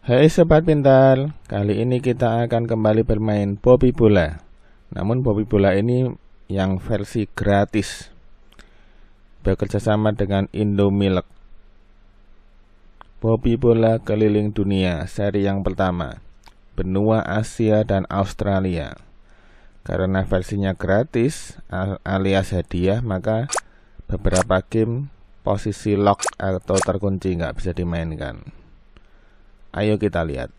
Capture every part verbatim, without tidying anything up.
Hai sobat pintar, kali ini kita akan kembali bermain Bobby Bola. Namun Bobby Bola ini yang versi gratis, bekerja sama dengan Indomilk. Bobby Bola keliling dunia seri yang pertama, benua Asia dan Australia. Karena versinya gratis alias hadiah, maka beberapa game posisi lock atau terkunci nggak bisa dimainkan. Ayo kita lihat.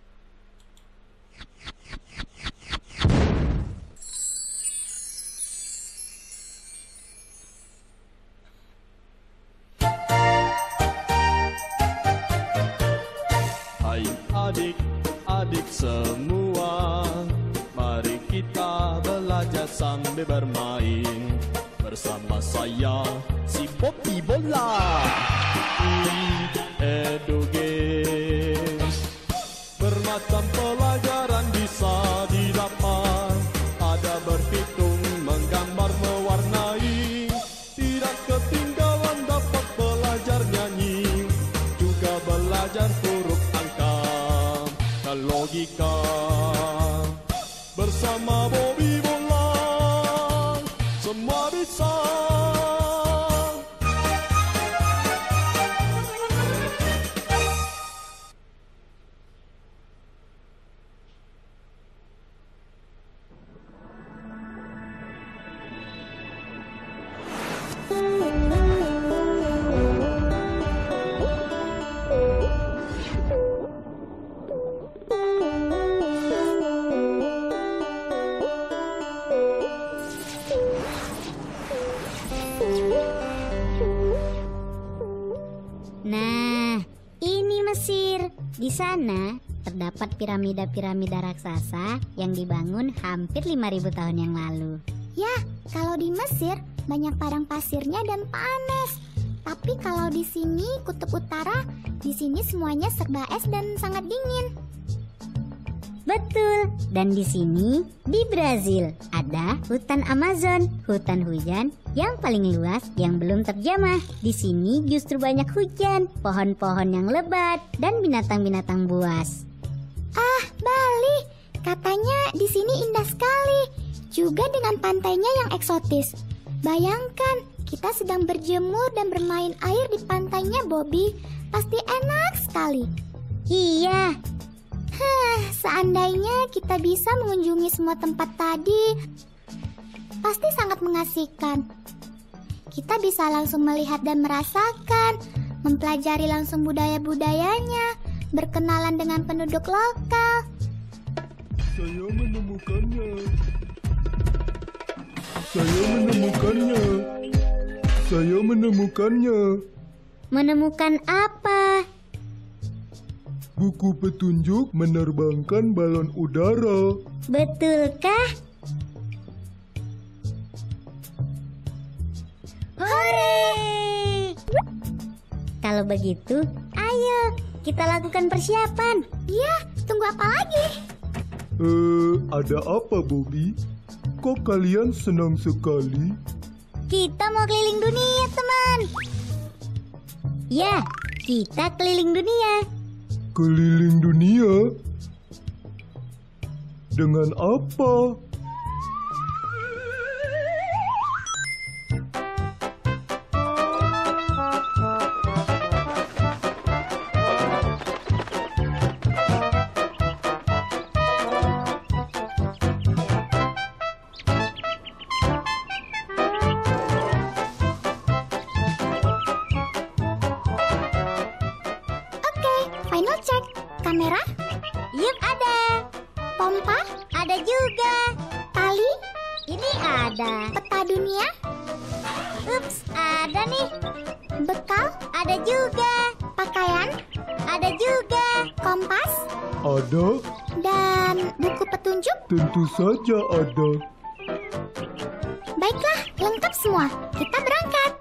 Hai adik-adik semua, mari kita belajar sambil bermain bersama saya si Bobby Bola. Edu Games, bermacam pelajaran bisa didapat, ada berhitung, menggambar, mewarnai, tidak ketinggalan dapat belajar nyanyi, juga belajar huruf angka dan logika. Bersama Bobby Bola semua bisa. Nah, ini Mesir. Di sana terdapat piramida-piramida raksasa yang dibangun hampir lima ribu tahun yang lalu. Ya, kalau di Mesir banyak padang pasirnya dan panas. Tapi kalau di sini kutub utara, di sini semuanya serba es dan sangat dingin. Betul, dan di sini, di Brazil, ada hutan Amazon, hutan hujan yang paling luas yang belum terjamah. Di sini justru banyak hujan, pohon-pohon yang lebat, dan binatang-binatang buas. Ah, Bali, katanya di sini indah sekali, juga dengan pantainya yang eksotis. Bayangkan, kita sedang berjemur dan bermain air di pantainya Bobby, pasti enak sekali. Iya. Hah, seandainya kita bisa mengunjungi semua tempat tadi, pasti sangat mengasihkan. Kita bisa langsung melihat dan merasakan, mempelajari langsung budaya-budayanya, berkenalan dengan penduduk lokal. Saya menemukannya. Saya menemukannya. Saya menemukannya. Menemukan apa? Buku petunjuk menerbangkan balon udara. Betulkah? Hore! Kalau begitu, ayo kita lakukan persiapan. Ya, tunggu apa lagi? Eh, ada apa, Bobby? Kok kalian senang sekali? Kita mau keliling dunia, teman. Ya, kita keliling dunia. Keliling dunia? Dengan apa? Final check. Kamera? Yuk, ada. Pompa? Ada juga. Tali? Ini ada. Peta dunia? Ups, ada nih. Bekal? Ada juga. Pakaian? Ada juga. Kompas? Ada? Dan buku petunjuk? Tentu saja ada. Baiklah, lengkap semua. Kita berangkat.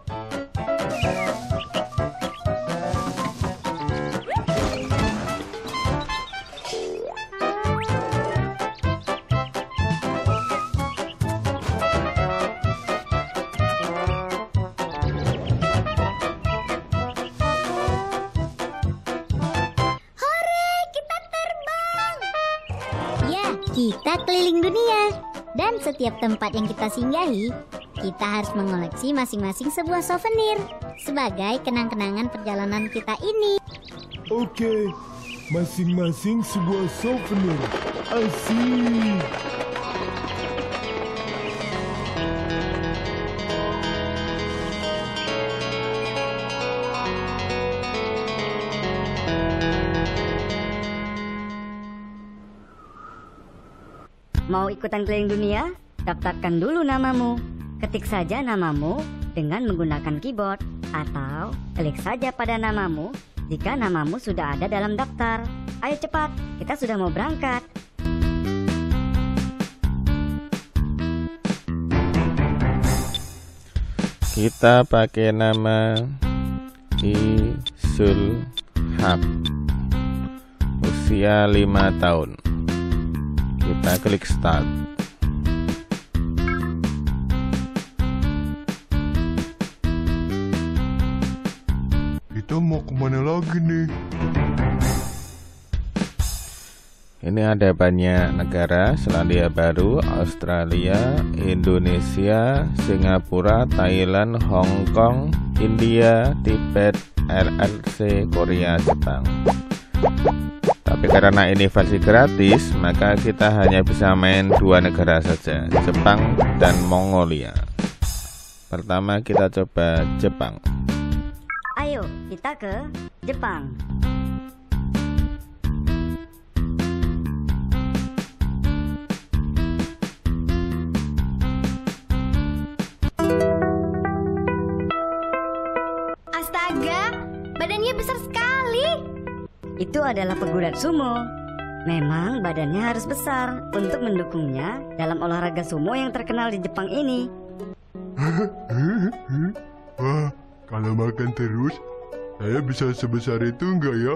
Kita keliling dunia, dan setiap tempat yang kita singgahi, kita harus mengoleksi masing-masing sebuah souvenir sebagai kenang-kenangan perjalanan kita ini. Oke, masing-masing sebuah souvenir. Asik. Mau ikutan keliling dunia? Daftarkan dulu namamu. Ketik saja namamu dengan menggunakan keyboard, atau klik saja pada namamu jika namamu sudah ada dalam daftar. Ayo cepat, kita sudah mau berangkat. Kita pakai nama Isulhab, usia lima tahun. Kita klik start. Kita mau kemana lagi nih? Ini ada banyak negara: Selandia Baru, Australia, Indonesia, Singapura, Thailand, Hong Kong, India, Tibet, R R C, Korea, Jepang. Tapi karena ini versi gratis, maka kita hanya bisa main dua negara saja, Jepang dan Mongolia. Pertama kita coba Jepang. Ayo, kita ke Jepang. Astaga, badannya besar sekali. Itu adalah pegulat sumo. Memang badannya harus besar untuk mendukungnya dalam olahraga sumo yang terkenal di Jepang ini. Wah, kalau makan terus, saya bisa sebesar itu enggak ya?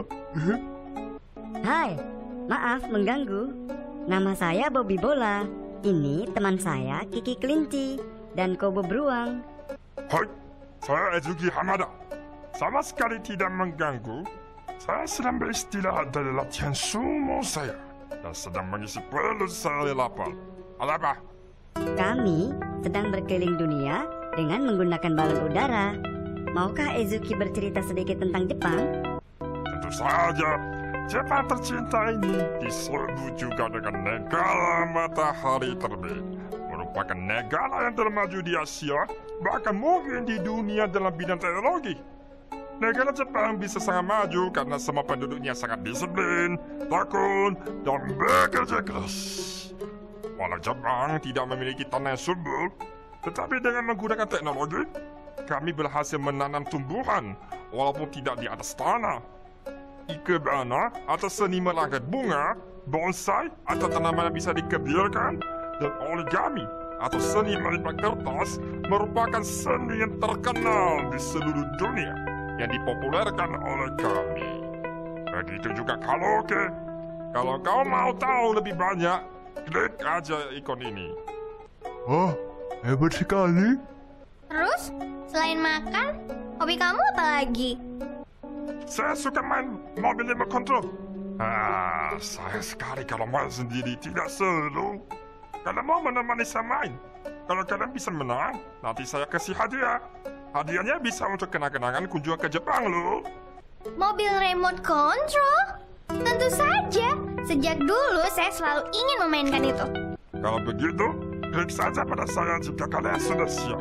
Hai, maaf mengganggu. Nama saya Bobby Bola. Ini teman saya Kiki Kelinci dan Kobo Beruang. Hai, saya Ezuki Hamada. Sama sekali tidak mengganggu. Saya sedang beristirahat dari latihan sumo saya dan sedang mengisi perut saya lapar. Ada apa? Kami sedang berkeliling dunia dengan menggunakan balon udara. Maukah Ezuki bercerita sedikit tentang Jepang? Tentu saja. Jepang tercinta ini disebut juga dengan negara matahari terbit. Merupakan negara yang termaju di Asia, bahkan mungkin di dunia dalam bidang teknologi. Negara Jepang bisa sangat maju karena semua penduduknya sangat disiplin, tekun, dan bekerja keras. Walau Jepang tidak memiliki tanah yang subur, tetapi dengan menggunakan teknologi, kami berhasil menanam tumbuhan walaupun tidak di atas tanah. Ikebana atau seni merangkai bunga, bonsai atau tanaman yang bisa dikebirkan, dan origami atau seni melipat kertas merupakan seni yang terkenal di seluruh dunia yang dipopulerkan oleh kami. Begitu juga karaoke. Kalau kau mau tahu lebih banyak, klik aja ikon ini. Oh, hebat sekali. Terus, selain makan, hobi kamu apa lagi? Saya suka main mobil remote control. Ah, sayang sekali kalau main sendiri tidak seru. Kalian mau menemani saya main? Kalau kalian bisa menang, nanti saya kasih hadiah. Hadiahnya bisa untuk kenang-kenangan kunjungan ke Jepang loh. Mobil remote control? Tentu saja. Sejak dulu saya selalu ingin memainkan itu. Kalau begitu, klik saja pada saya jika kalian sudah siap.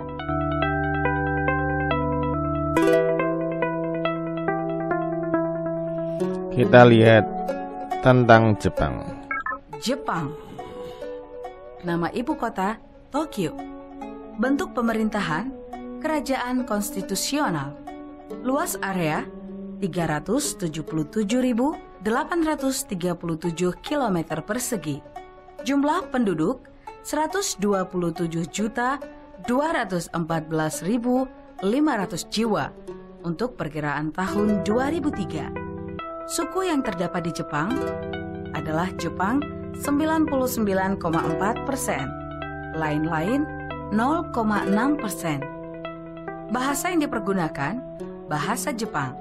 Kita lihat tentang Jepang. Jepang. Nama ibu kota Tokyo. Bentuk pemerintahan kerajaan konstitusional. Luas area tiga ratus tujuh puluh tujuh ribu delapan ratus tiga puluh tujuh kilometer persegi. Jumlah penduduk seratus dua puluh tujuh juta dua ratus empat belas ribu lima ratus jiwa untuk perkiraan tahun dua ribu tiga. Suku yang terdapat di Jepang adalah Jepang sembilan puluh sembilan koma empat persen, lain-lain nol koma enam persen. Bahasa yang dipergunakan, bahasa Jepang.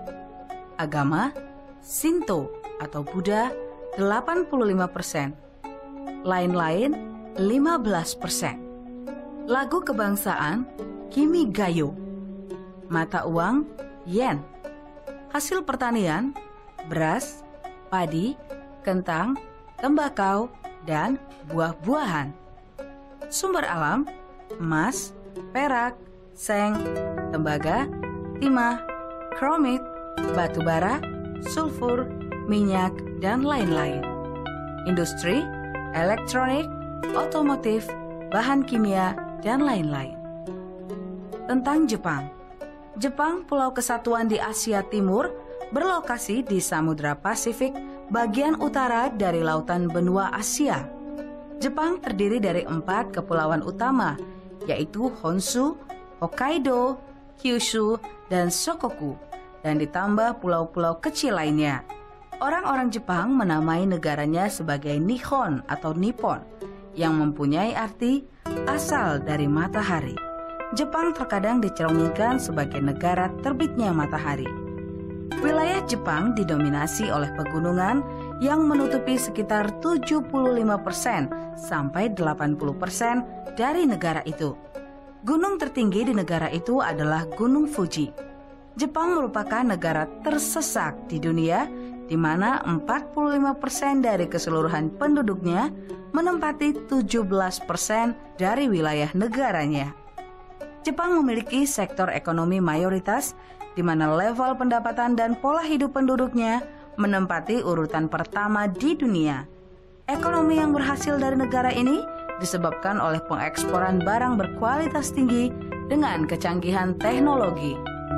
Agama, Shinto atau Buddha, delapan puluh lima persen. lain-lain lima belas persen. Lagu kebangsaan Kimigayo. Mata uang yen. Hasil pertanian beras, padi, kentang, tembakau, dan buah-buahan. Sumber alam emas, perak, seng, tembaga, timah, kromit, batu bara, sulfur, minyak, dan lain-lain. Industri, elektronik, otomotif, bahan kimia, dan lain-lain. Tentang Jepang. Jepang, pulau kesatuan di Asia Timur, berlokasi di Samudra Pasifik bagian utara dari lautan benua Asia. Jepang terdiri dari empat kepulauan utama, yaitu Honshu, Hokkaido, Kyushu, dan Shokoku, dan ditambah pulau-pulau kecil lainnya. Orang-orang Jepang menamai negaranya sebagai Nihon atau Nippon, yang mempunyai arti asal dari matahari. Jepang terkadang dicerminkan sebagai negara terbitnya matahari. Wilayah Jepang didominasi oleh pegunungan yang menutupi sekitar tujuh puluh lima persen sampai delapan puluh persen dari negara itu. Gunung tertinggi di negara itu adalah Gunung Fuji. Jepang merupakan negara tersesak di dunia, di mana empat puluh lima persen dari keseluruhan penduduknya menempati tujuh belas persen dari wilayah negaranya. Jepang memiliki sektor ekonomi mayoritas, di mana level pendapatan dan pola hidup penduduknya menempati urutan pertama di dunia. Ekonomi yang berhasil dari negara ini disebabkan oleh pengeksporan barang berkualitas tinggi dengan kecanggihan teknologi.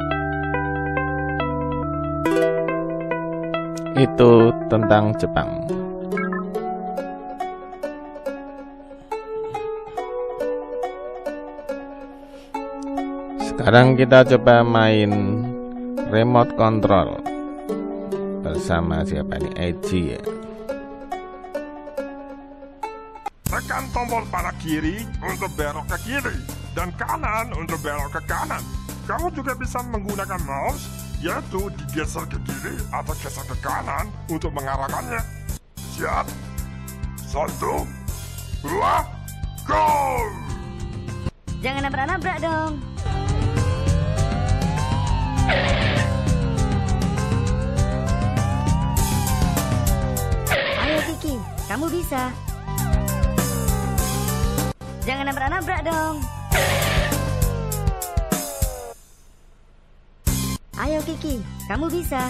Itu tentang Jepang. Sekarang kita coba main remote control bersama siapa nih? Eji ya. Tekan tombol pada kiri untuk belok ke kiri dan kanan untuk belok ke kanan. Kamu juga bisa menggunakan mouse, yaitu digeser ke kiri atau geser ke kanan untuk mengarahkannya. Siap? Satu, dua, go! Jangan nabrak-nabrak dong. Ayo Kiki, kamu bisa. Jangan nabrak-nabrak dong. Ayo Kiki, kamu bisa.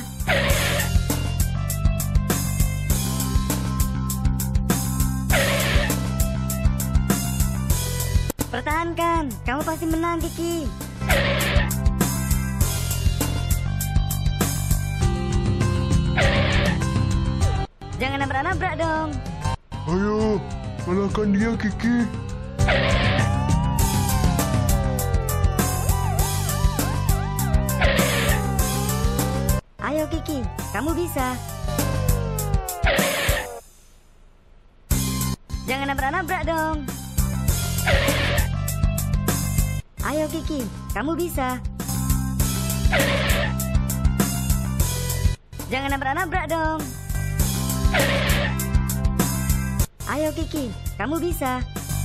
Pertahankan, kamu pasti menang Kiki. Jangan nabrak-nabrak dong. Ayo, kalahkan dia Kiki. Ayo Kiki, kamu bisa. Jangan nabrak-nabrak dong. Ayo Kiki, kamu bisa. Jangan nabrak-nabrak dong. Ayo Kiki, kamu bisa.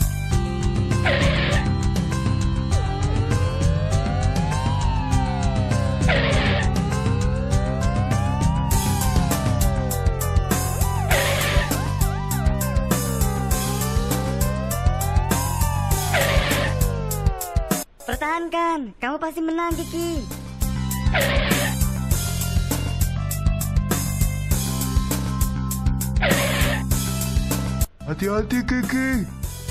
Pertahankan, kamu pasti menang Kiki. Hati-hati Kiki.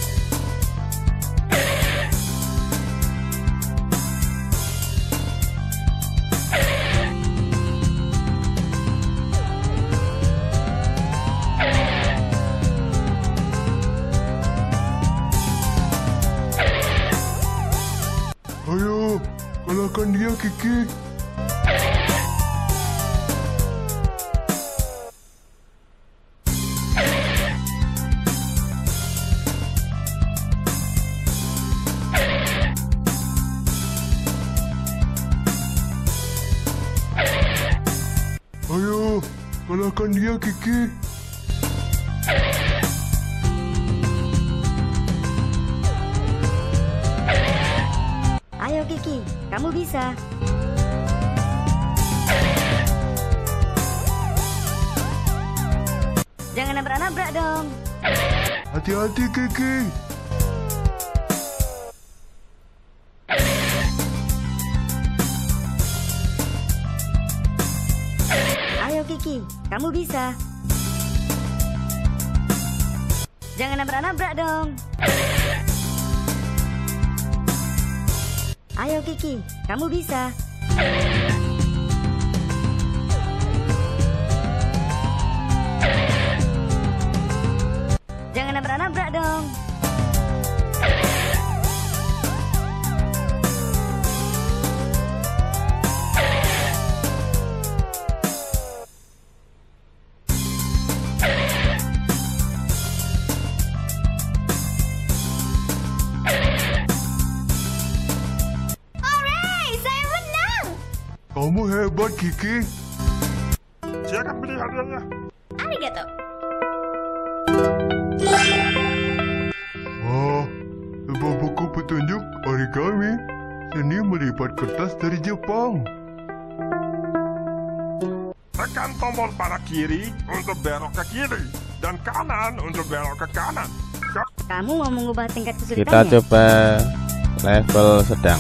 Ayo, kalahkan dia Kiki. Ayo, kalahkan dia Kiki. Ayo Kiki, kamu bisa. Jangan nabrak-nabrak dong. Hati-hati Kiki. Ayo Kiki, kamu bisa. Jangan nabrak-nabrak dong. Ayo Kiki, kamu bisa. Jangan nabrak-nabrak dong. Kamu hebat, Kiki. Silakan beli hadiahnya. Arigato. Wah, sebuah buku petunjuk origami. Seni melipat kertas dari Jepang. Tekan tombol pada kiri untuk belok ke kiri dan kanan untuk belok ke kanan. Ka- Kamu mau mengubah tingkat Kita kesulitannya? coba level sedang.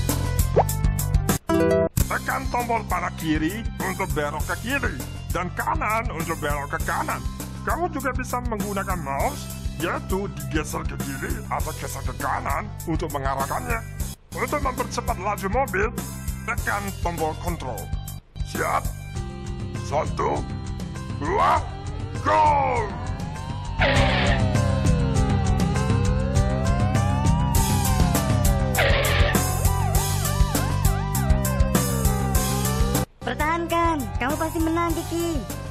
Tekan tombol pada kiri untuk belok ke kiri dan kanan untuk belok ke kanan. Kamu juga bisa menggunakan mouse, yaitu digeser ke kiri atau geser ke kanan untuk mengarahkannya. Untuk mempercepat laju mobil, tekan tombol kontrol. Siap? Satu, dua, go! Pertahankan, kamu pasti menang Kiki.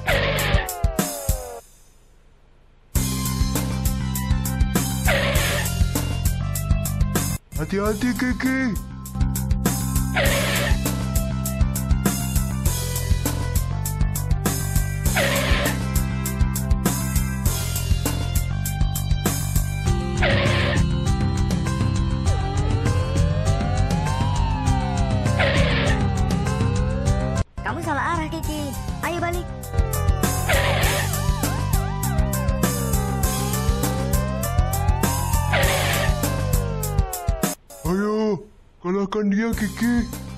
Hati-hati, Kiki. Kamu salah arah Kiki. Ayo balik. Ayo, kalahkan dia, Kiki.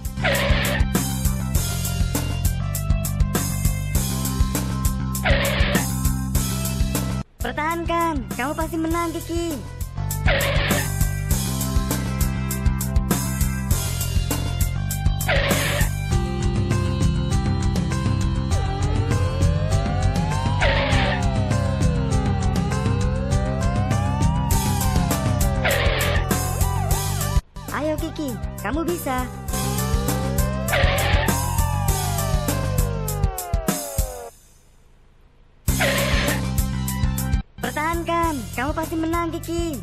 Pertahankan, kamu pasti menang Kiki. Ayo Kiki, kamu bisa. Pertahankan, kamu pasti menang Kiki.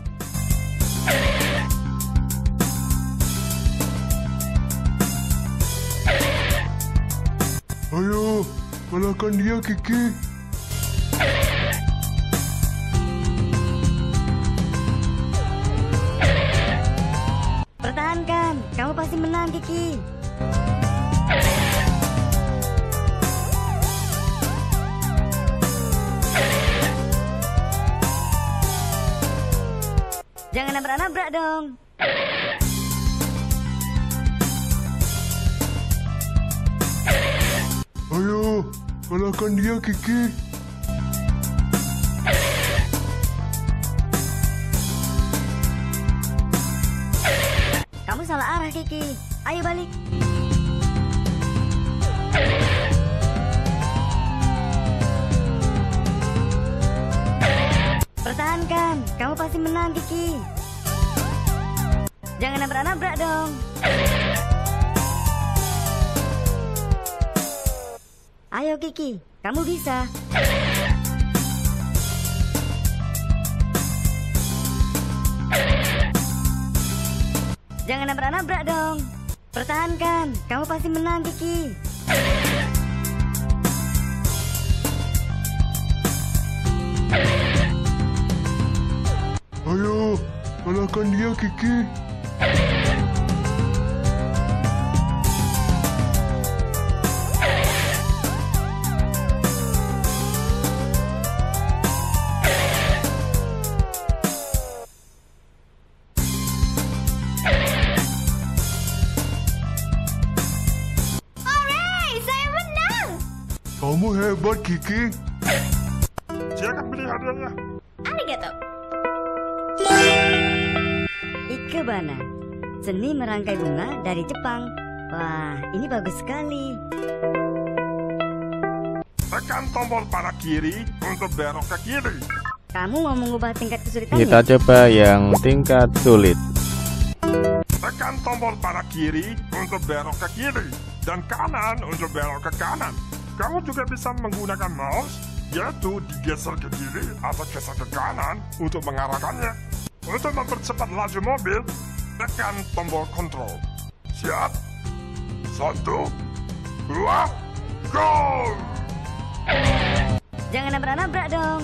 Ayo, kalahkan dia, Kiki. Pertahankan, kamu pasti menang Kiki. Jangan nabrak-nabrak dong. Ayo, kalahkan dia, Kiki. Kamu salah arah Kiki. Ayo balik. Pertahankan, kamu pasti menang Kiki. Jangan nabrak-nabrak dong. Ayo Kiki, kamu bisa. Jangan nabrak-nabrak dong. Pertahankan, kamu pasti menang Kiki. Ayo, kalahkan dia, Kiki. hebat, Kiki. Silakan beli hadiahnya. Arigato. Ikebana, seni merangkai bunga dari Jepang. Wah, ini bagus sekali. Tekan tombol pada kiri untuk belok ke kiri. Kamu mau mengubah tingkat kesulitannya? Kita coba yang tingkat sulit. Tekan tombol pada kiri untuk belok ke kiri dan kanan untuk belok ke kanan. Kamu juga bisa menggunakan mouse, yaitu digeser ke kiri atau geser ke kanan untuk mengarahkannya. Untuk mempercepat laju mobil, tekan tombol kontrol. Siap? Satu, dua, go! Jangan nabrak-nabrak dong.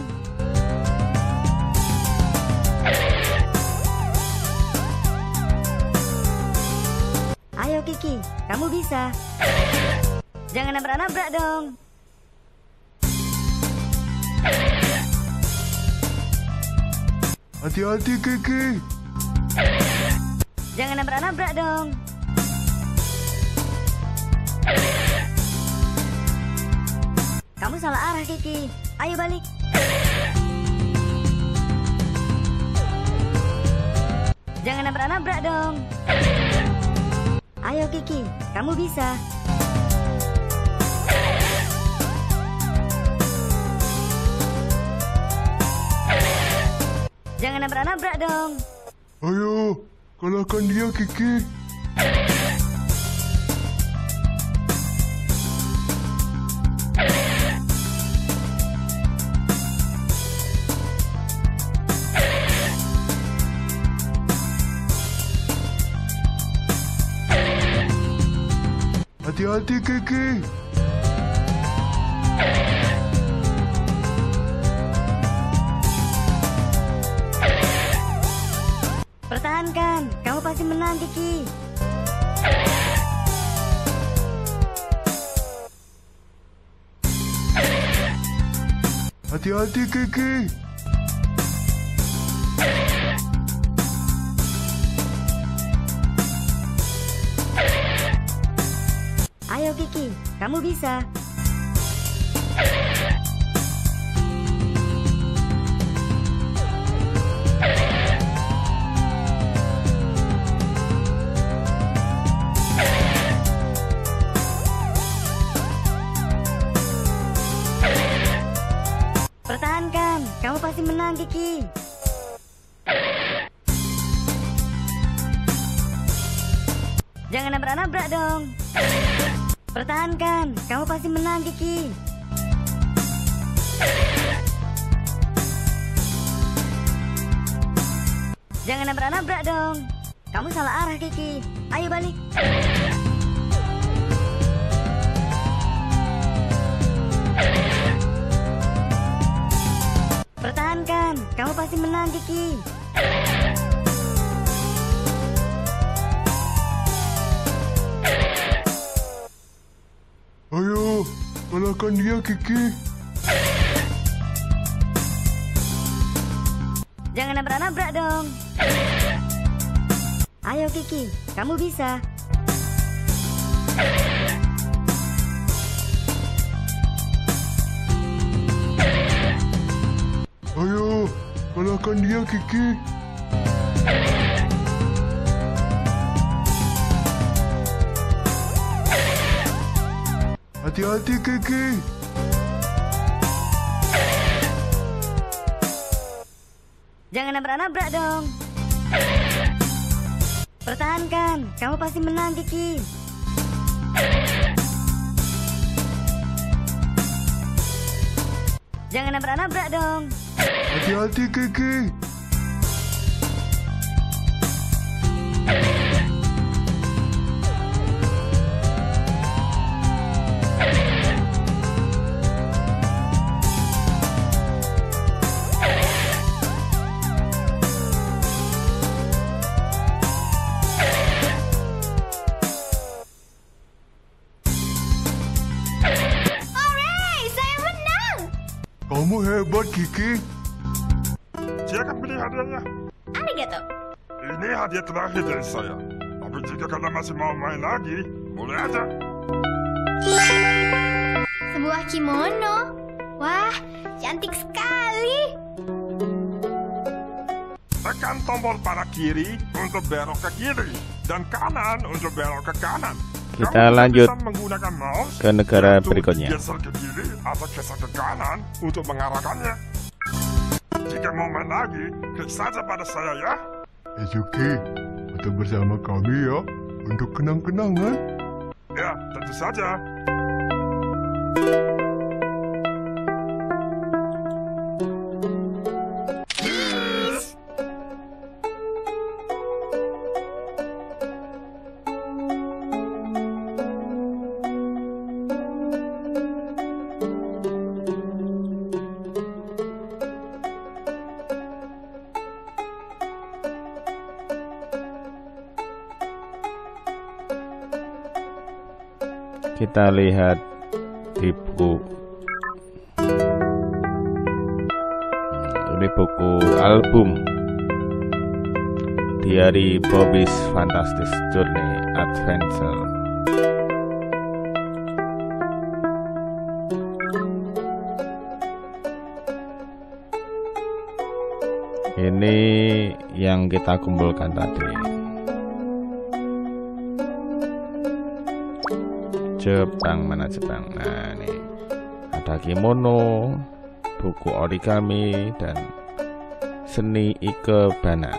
Ayo Kiki, kamu bisa. Jangan nabrak-nabrak dong. Hati-hati, Kiki. Jangan nabrak-nabrak dong. Kamu salah arah Kiki. Ayo balik. Jangan nabrak-nabrak dong. Ayo Kiki, kamu bisa. Jangan nabrak-nabrak dong. Ayo, kalahkan dia, Kiki. Hati-hati, Kiki. Pertahankan, kamu pasti menang Kiki. Hati-hati, Kiki. Ayo Kiki, kamu bisa. Pertahankan, kamu pasti menang Kiki. Jangan nabrak-nabrak dong. Pertahankan, kamu pasti menang Kiki. Jangan nabrak-nabrak dong. Kamu salah arah Kiki. Ayo balik. Pertahankan, kamu pasti menang Kiki. Ayo, kalahkan dia, Kiki. Jangan nabrak-nabrak dong. Ayo Kiki, kamu bisa. Ayo, kalahkan dia, Kiki. Hati-hati, Kiki. Jangan nabrak-nabrak dong. Pertahankan, kamu pasti menang Kiki. Jangan nabrak-nabrak dong. Hati-hati, Kiki. Kamu hebat, Kiki. Silakan beli hadiahnya. Arigato. Ini hadiah terakhir dari saya. Tapi jika kalian masih mau main lagi, boleh aja. sebuah kimono. Wah, cantik sekali. Tekan tombol pada kiri untuk belok ke kiri dan kanan untuk belok ke kanan. Kita Kamu lanjut bisa menggunakan mouse ke negara untuk berikutnya. geser ke kiri atau geser ke kanan untuk mengarahkannya. Jika mau main lagi, klik saja pada saya ya. Ezuki, tetap bersama kami ya, untuk kenang-kenangan. Ya, tentu saja. Kita lihat di buku. Ini buku album Diary Bobby's Fantastic Journey Adventure. Ini yang kita kumpulkan tadi. Jepang, mana Jepang? Nah, nih ada kimono, buku origami, dan seni ikebana.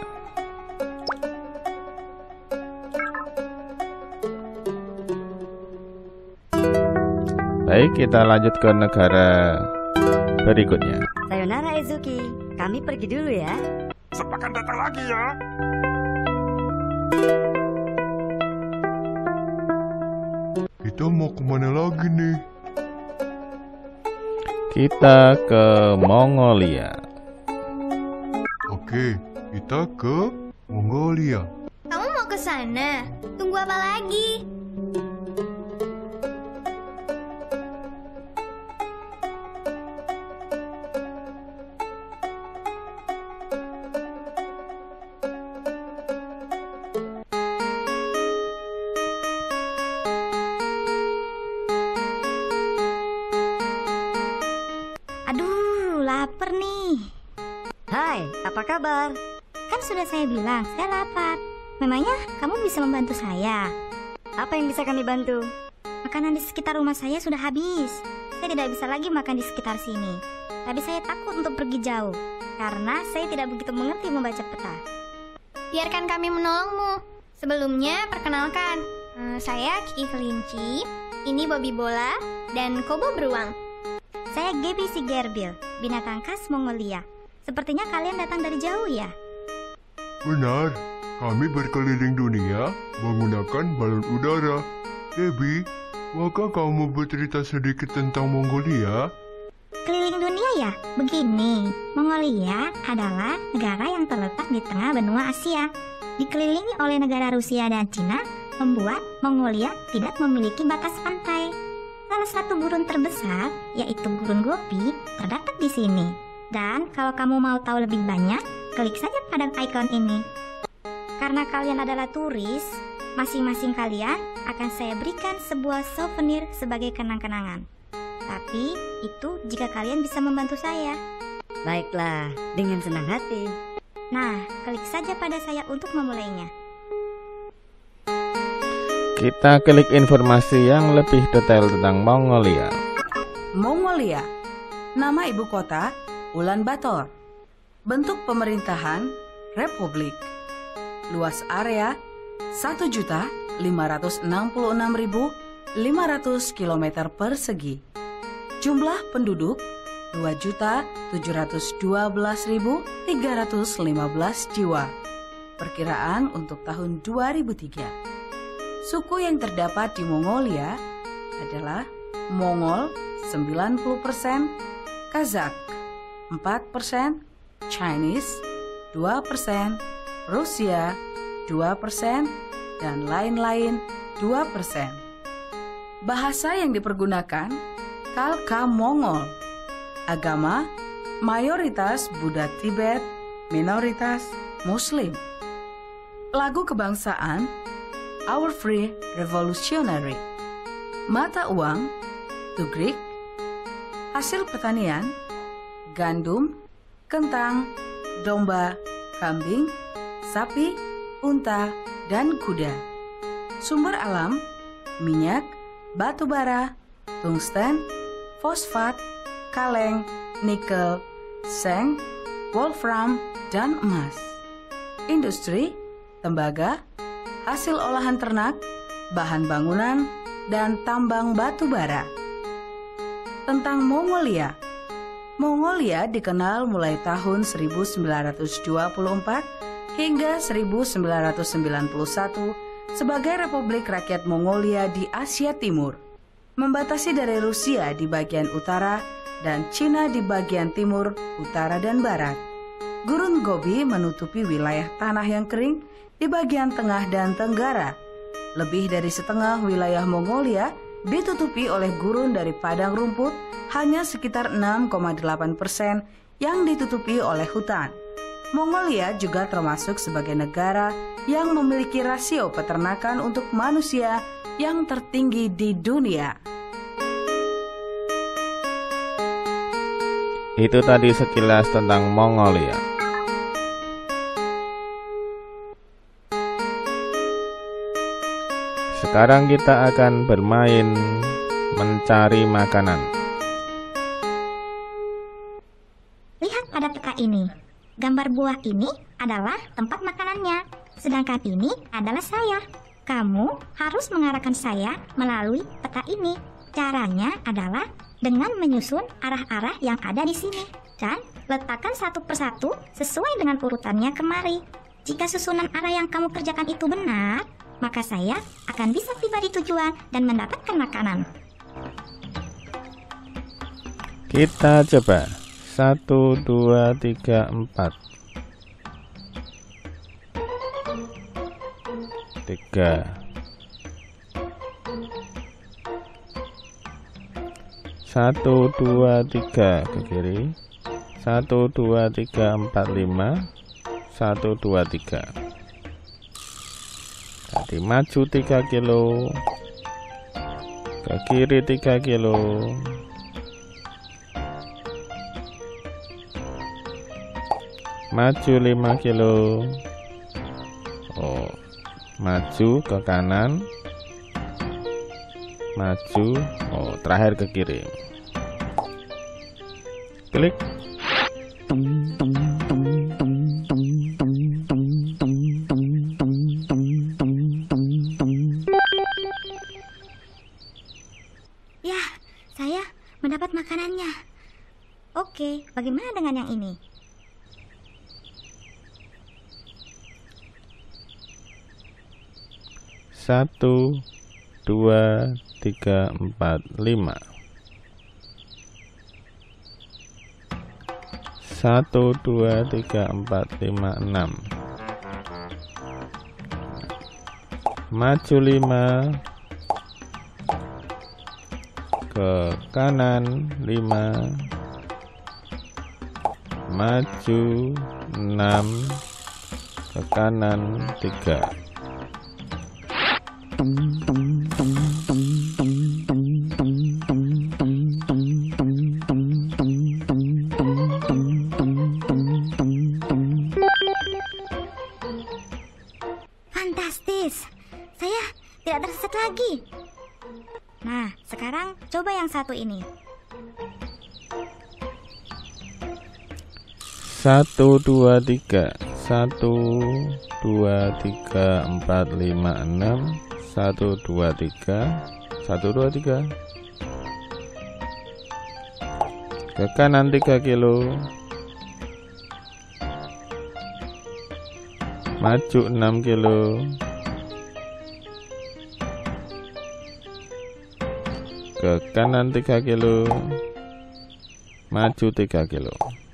Baik, kita lanjut ke negara berikutnya. Sayonara Ezuki, kami pergi dulu ya. Sepakan datang lagi ya. Kita mau kemana lagi nih? Kita ke Mongolia. Oke, kita ke Mongolia. Kamu mau ke sana? Tunggu apa lagi? Aduh, lapar nih. Hai, apa kabar? Kan sudah saya bilang, saya lapar. Memangnya kamu bisa membantu saya? Apa yang bisa kami bantu? Makanan di sekitar rumah saya sudah habis. Saya tidak bisa lagi makan di sekitar sini. Tapi saya takut untuk pergi jauh, karena saya tidak begitu mengerti membaca peta. Biarkan kami menolongmu. Sebelumnya, perkenalkan. eh, saya Kiki Kelinci, ini Bobby Bola, dan Kobo Beruang. Saya Gaby si Gerbil, binatang khas Mongolia. Sepertinya kalian datang dari jauh ya? Benar, kami berkeliling dunia menggunakan balon udara. Debbie, maukah kamu bercerita sedikit tentang Mongolia? Keliling dunia ya? Begini, Mongolia adalah negara yang terletak di tengah benua Asia. Dikelilingi oleh negara Rusia dan Cina, membuat Mongolia tidak memiliki batas pantai. Salah satu gurun terbesar, yaitu Gurun Gobi, terdapat di sini. Dan kalau kamu mau tahu lebih banyak, klik saja pada ikon ini. Karena kalian adalah turis, masing-masing kalian akan saya berikan sebuah souvenir sebagai kenang-kenangan. Tapi itu jika kalian bisa membantu saya. Baiklah, dengan senang hati. Nah, klik saja pada saya untuk memulainya. Kita klik informasi yang lebih detail tentang Mongolia. Mongolia. Nama ibu kota Ulaanbaatar. Bentuk pemerintahan Republik. Luas area satu juta lima ratus enam puluh enam ribu lima ratus kilometer persegi. Jumlah penduduk dua juta tujuh ratus dua belas ribu tiga ratus lima belas jiwa. Perkiraan untuk tahun dua ribu tiga. Suku yang terdapat di Mongolia adalah Mongol sembilan puluh persen, Kazakh empat persen, Chinese dua persen, Rusia dua persen, dan lain-lain dua persen. Bahasa yang dipergunakan Khalkha Mongol. Agama mayoritas Buddha Tibet, minoritas Muslim. Lagu kebangsaan Our Free Revolutionary. Mata uang Tughrik Hasil pertanian, gandum, kentang, domba, kambing, sapi, unta, dan kuda. Sumber alam, minyak, batu bara, tungsten, fosfat, kaleng, nikel, seng, wolfram, dan emas. Industri, tembaga, hasil olahan ternak, bahan bangunan, dan tambang batu bara. Tentang Mongolia. Mongolia dikenal mulai tahun seribu sembilan ratus dua puluh empat hingga seribu sembilan ratus sembilan puluh satu sebagai Republik Rakyat Mongolia di Asia Timur, membatasi dari Rusia di bagian utara dan Cina di bagian timur, utara, dan barat. Gurun Gobi menutupi wilayah tanah yang kering di bagian tengah dan tenggara. Lebih dari setengah wilayah Mongolia ditutupi oleh gurun dari padang rumput, hanya sekitar enam koma delapan persen yang ditutupi oleh hutan. Mongolia juga termasuk sebagai negara yang memiliki rasio peternakan untuk manusia yang tertinggi di dunia. Itu tadi sekilas tentang Mongolia. Sekarang kita akan bermain mencari makanan. Lihat pada peta ini. Gambar buah ini adalah tempat makanannya. Sedangkan ini adalah saya. Kamu harus mengarahkan saya melalui peta ini. Caranya adalah dengan menyusun arah-arah yang ada di sini. Dan letakkan satu persatu sesuai dengan urutannya kemari. Jika susunan arah yang kamu kerjakan itu benar, maka saya akan bisa tiba di tujuan dan mendapatkan makanan. Kita coba. Satu, dua, tiga, empat. Tiga. Satu, dua, tiga ke kiri. Satu, dua, tiga, empat, lima. Satu, dua, tiga. Tadi maju tiga kilo. Ke kiri tiga kilo. Maju lima kilo. Oh, maju ke kanan. Maju. Oh, terakhir ke kiri. Klik. Ya, saya mendapat makanannya. Oke, bagaimana dengan yang ini? Satu, dua, tiga, empat, lima. Satu, dua, tiga, empat, lima, enam. Maju lima. Ke kanan lima. Maju enam. Ke kanan tiga. Fantastis. Saya tidak tersesat lagi. Nah, sekarang coba yang satu ini. Satu, dua, tiga. Satu, dua, tiga, empat, lima, enam. Satu, dua, tiga. Satu, dua, tiga. Ke kanan tiga kilo. Maju enam kilo. Ke kanan tiga kilo. Maju tiga kilo.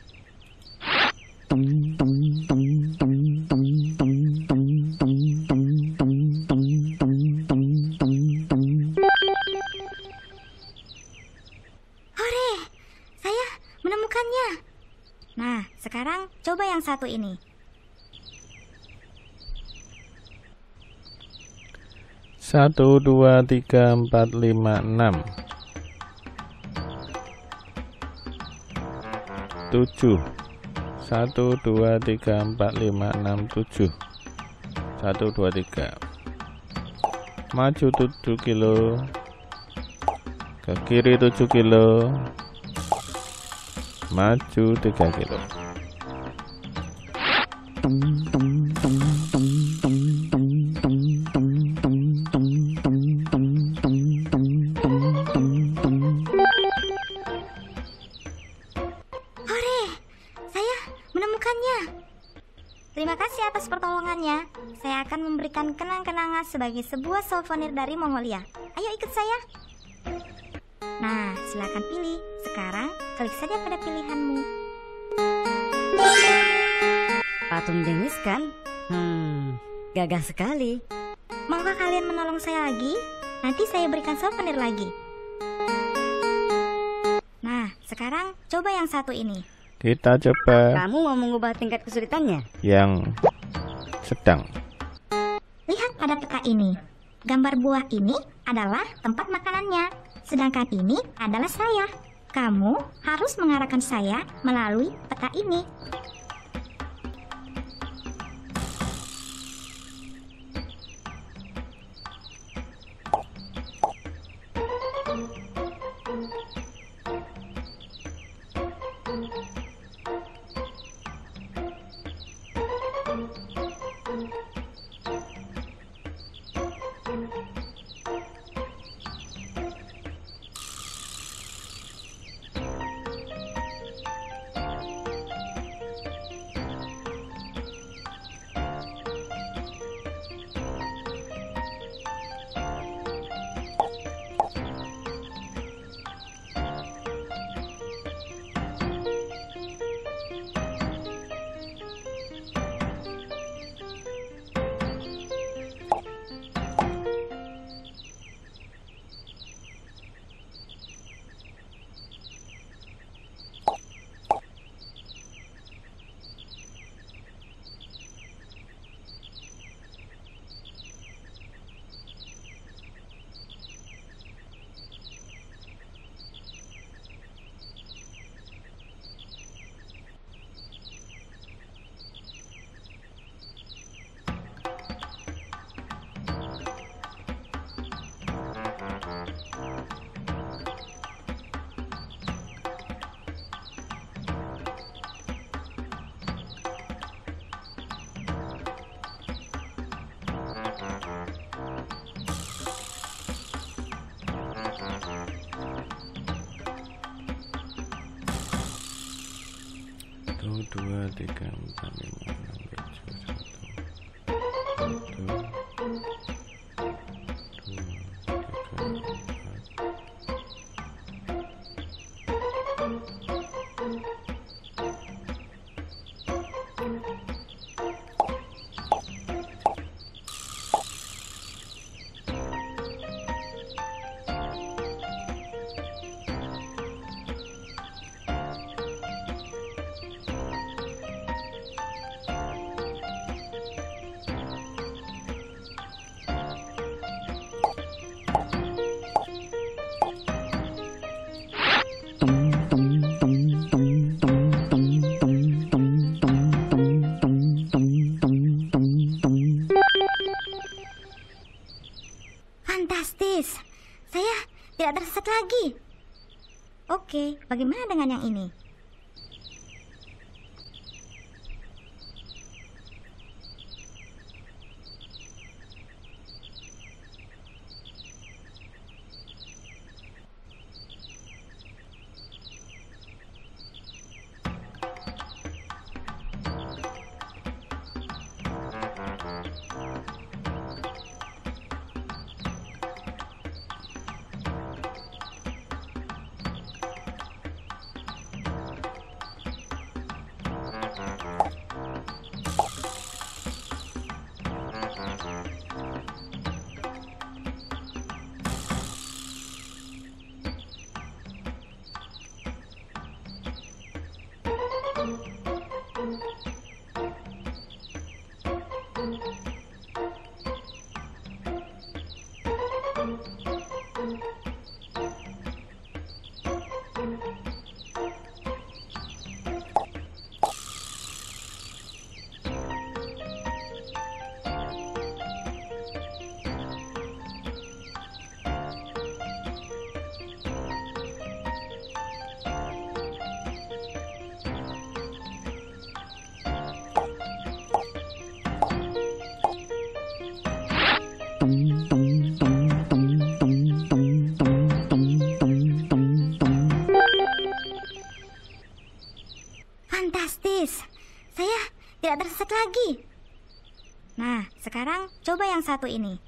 Hore, saya menemukannya. Nah, sekarang coba yang satu ini. Satu, dua, tiga, empat, lima, enam. tujuh. Satu, dua, tiga, empat, lima, enam, tujuh. Satu, dua, tiga. Maju tujuh kilo. Ke kiri tujuh kilo. Maju tiga kilo. Terima kasih atas pertolongannya. Saya akan memberikan kenang-kenangan sebagai sebuah souvenir dari Mongolia. Ayo ikut saya. Nah, silakan pilih. Sekarang klik saja pada pilihanmu. Patung Genghis kan? Hmm, gagah sekali. Maukah kalian menolong saya lagi? Nanti saya berikan souvenir lagi. Nah, sekarang coba yang satu ini. Kita coba. Kamu mau mengubah tingkat kesulitannya? Yang sedang. Lihat pada peta ini. Gambar buah ini adalah tempat makanannya. Sedangkan ini adalah saya. Kamu harus mengarahkan saya melalui peta ini. Satu, dua, tiga, empat, lima, enam, tujuh, satu, satu, dua, tiga, empat. Fantastis, saya tidak tersesat lagi. Oke, bagaimana dengan yang ini? Fantastis. Saya tidak tersesat lagi. Nah, sekarang coba yang satu ini.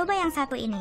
coba yang satu ini.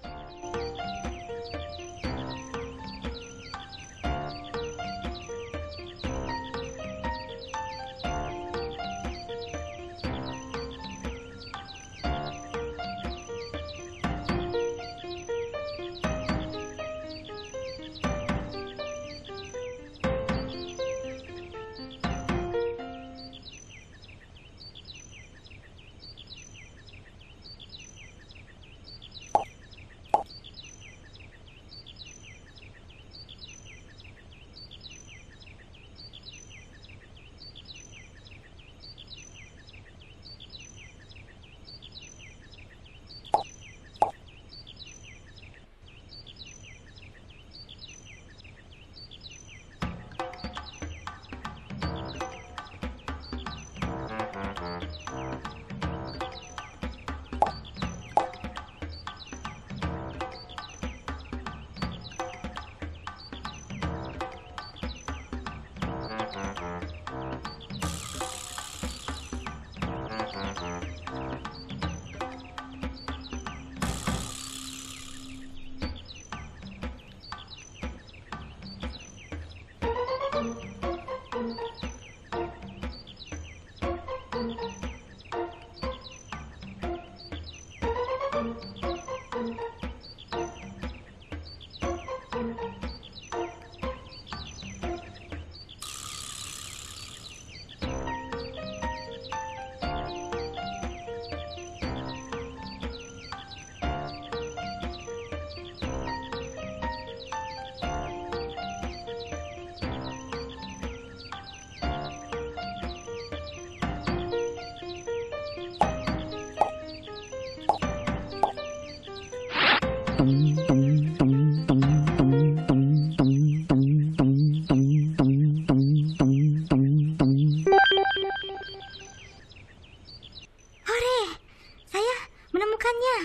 Hore, saya menemukannya.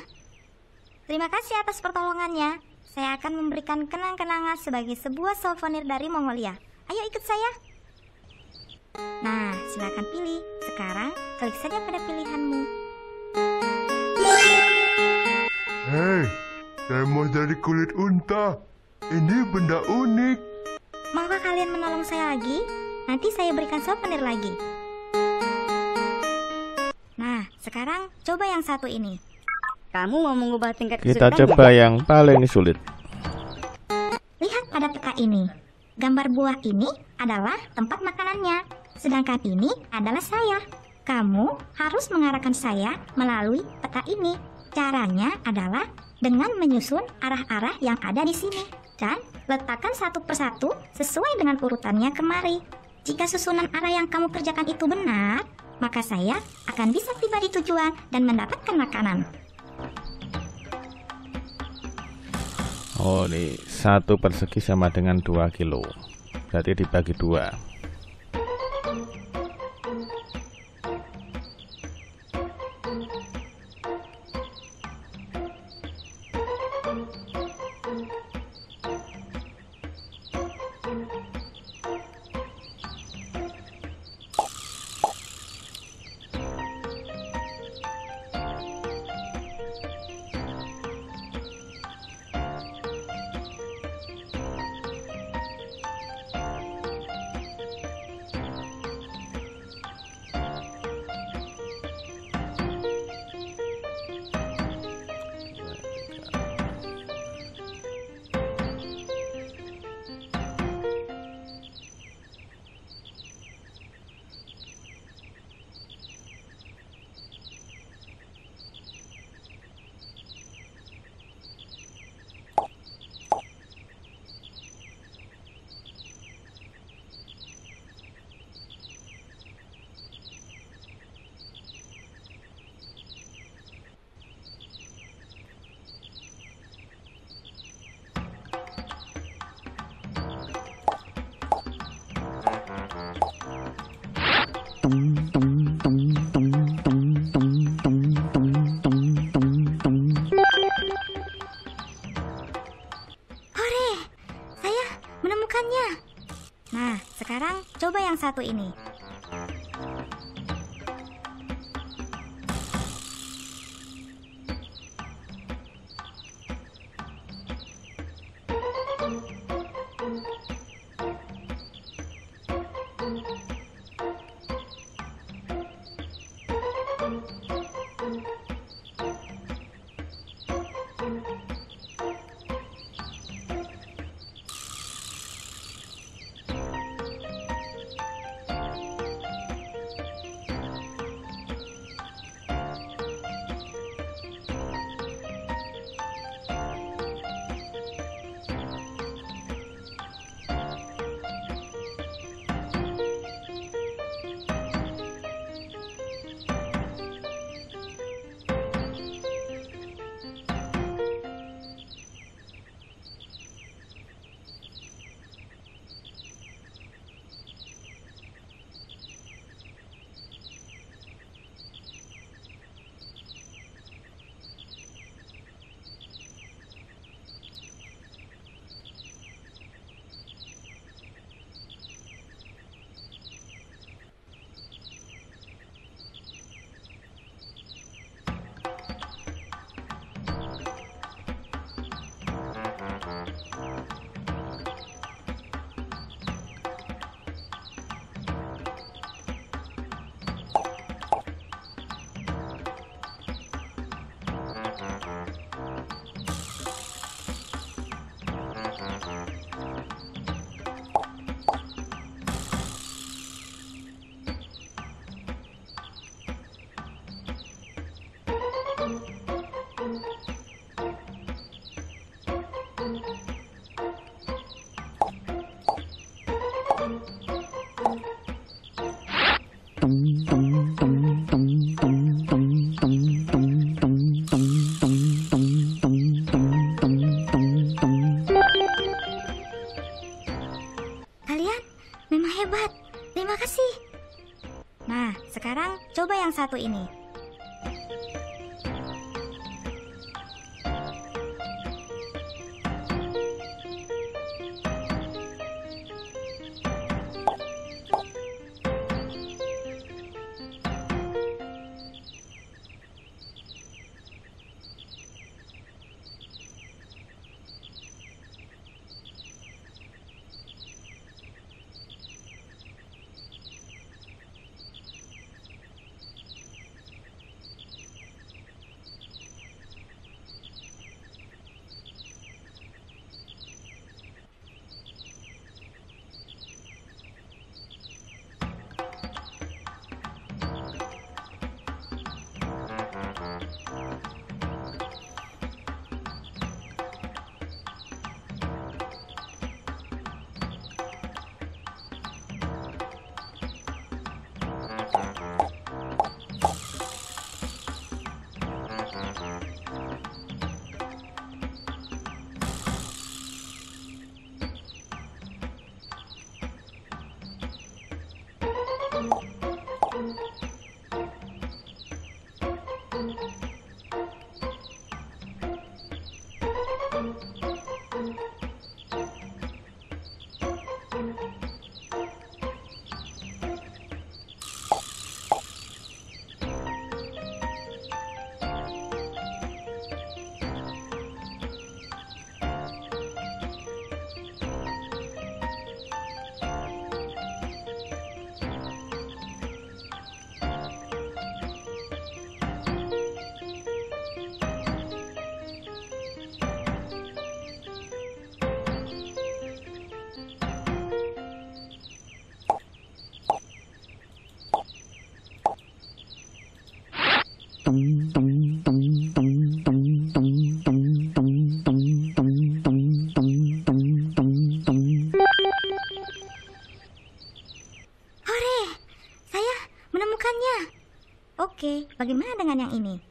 Terima kasih atas pertolongannya. Saya akan memberikan kenang-kenangan sebagai sebuah souvenir dari Mongolia. Ayo ikut saya. Nah, silakan pilih. Sekarang klik saja pada pilihanmu. Hei, saya mau dari kulit unta. Ini benda unik. Maukah kalian menolong saya lagi? Nanti saya berikan souvenir lagi. Nah, sekarang coba yang satu ini. Kamu mau mengubah tingkat Kita kesulitannya? coba yang paling sulit. Lihat pada peta ini. Gambar buah ini adalah tempat makanannya. Sedangkan ini adalah saya. Kamu harus mengarahkan saya melalui peta ini. Caranya adalah dengan menyusun arah-arah yang ada di sini. Dan letakkan satu persatu sesuai dengan urutannya kemari. Jika susunan arah yang kamu kerjakan itu benar, maka saya akan bisa tiba di tujuan dan mendapatkan makanan. Oh, ini satu persegi sama dengan dua kilo. Berarti dibagi dua. Hore, saya menemukannya. Nah, sekarang coba yang satu ini. satu ini. Oke, bagaimana dengan yang ini?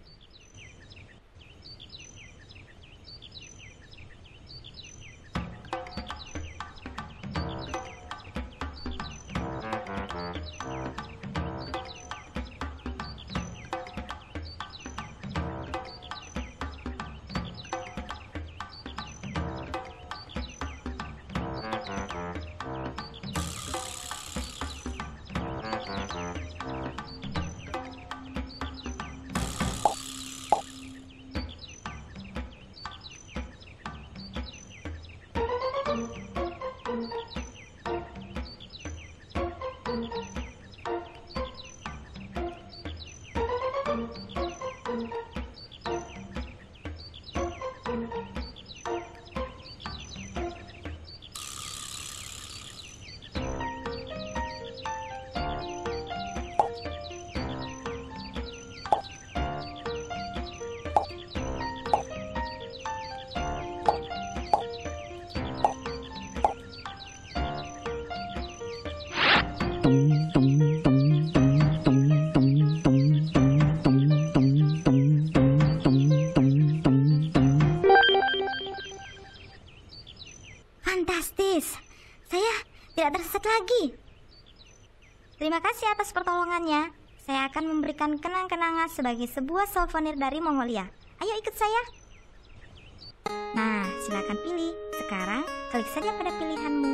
Fantastis, saya tidak tersesat lagi. Terima kasih atas pertolongannya. Saya akan memberikan kenang-kenangan sebagai sebuah souvenir dari Mongolia. Ayo ikut saya. Nah, silakan pilih. Sekarang klik saja pada pilihanmu.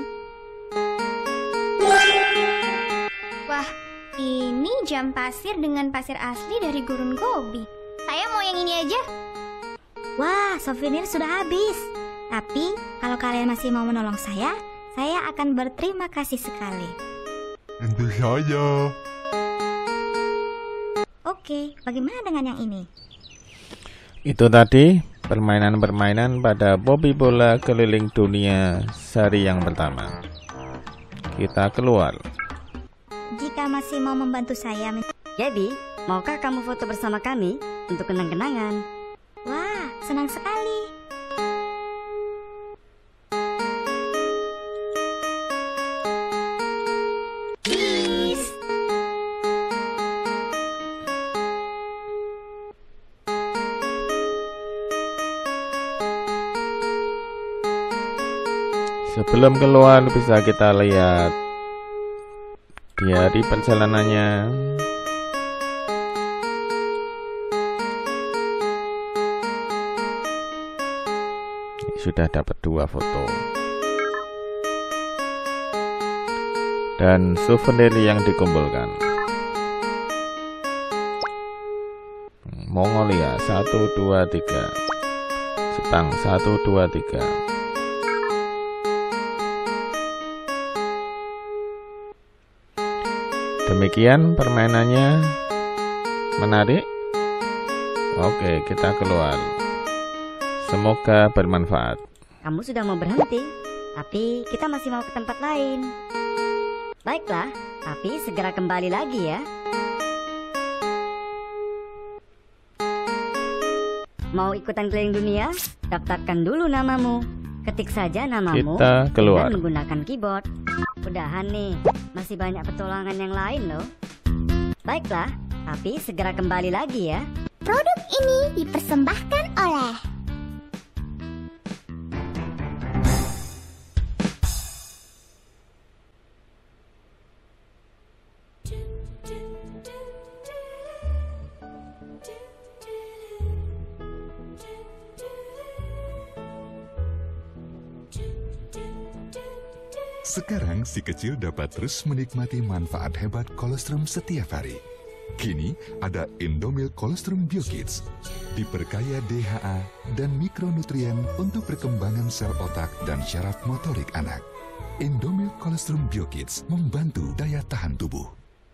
Wah, ini jam pasir dengan pasir asli dari gurun Gobi. Saya mau yang ini aja. Wah, souvenir sudah habis. Tapi kalau kalian masih mau menolong saya, saya akan berterima kasih sekali. Tentu saja. Oke, bagaimana dengan yang ini? Itu tadi permainan-permainan pada Bobby Bola Keliling Dunia seri yang pertama. Kita keluar. Jika masih mau membantu saya men- Gaby, maukah kamu foto bersama kami untuk kenang-kenangan? Wah, senang sekali. Cheese. Sebelum keluar bisa kita lihat di hari perjalanannya. sudah dapat dua foto. Dan souvenir yang dikumpulkan. Mongolia satu dua tiga, Jepang satu dua tiga. Demikian permainannya. Menarik? Oke, kita keluar. Semoga bermanfaat. Kamu sudah mau berhenti, tapi kita masih mau ke tempat lain. Baiklah, tapi segera kembali lagi ya. Mau ikutan keliling dunia? Daftarkan dulu namamu. Ketik saja namamu Kita keluar. dan menggunakan keyboard. Udahan nih, masih banyak petualangan yang lain loh. Baiklah, tapi segera kembali lagi ya. Produk ini dipersembahkan oleh Sekarang si kecil dapat terus menikmati manfaat hebat kolostrum setiap hari. Kini ada Indomil Colostrum BioKids, diperkaya D H A dan mikronutrien untuk perkembangan sel otak dan syaraf motorik anak. Indomil Colostrum BioKids membantu daya tahan tubuh.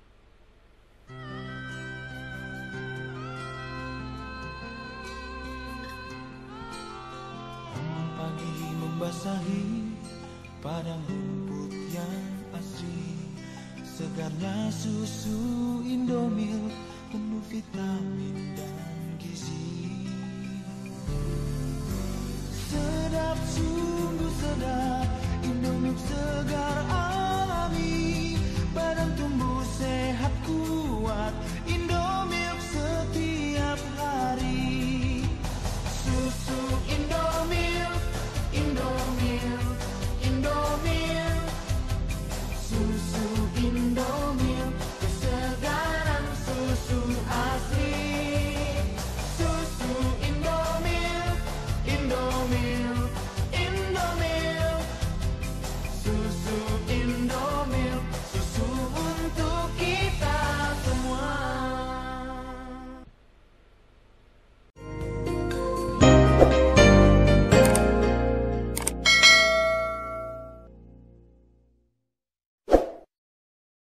Pagi membasahi padang rumput yang asri, segarnya susu Indomil penuh vitamin dan